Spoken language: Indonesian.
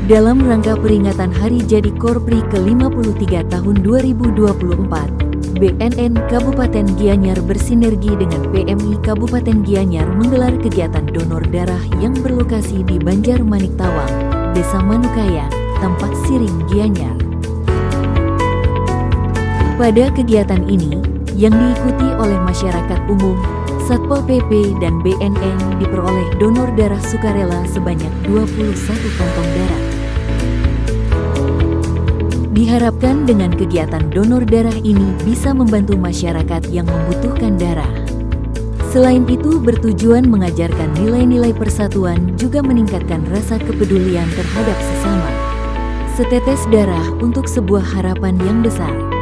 Dalam rangka peringatan Hari Jadi Korpri ke-53 tahun 2024, BNN Kabupaten Gianyar bersinergi dengan PMI Kabupaten Gianyar menggelar kegiatan donor darah yang berlokasi di Banjar Manik Tawang, Desa Manukaya, Tampak Siring, Gianyar. Pada kegiatan ini, yang diikuti oleh masyarakat umum, Satpol PP dan BNN diperoleh donor darah sukarela sebanyak 21 kantong darah. Diharapkan dengan kegiatan donor darah ini bisa membantu masyarakat yang membutuhkan darah. Selain itu, bertujuan mengajarkan nilai-nilai persatuan juga meningkatkan rasa kepedulian terhadap sesama. Setetes darah untuk sebuah harapan yang besar.